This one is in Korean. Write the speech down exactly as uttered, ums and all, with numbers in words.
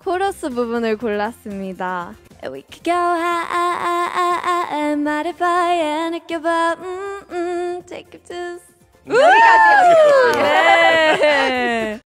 코러스 부분을 골랐습니다. We could go high and modify and 느껴봐. Mm, mm, take it to.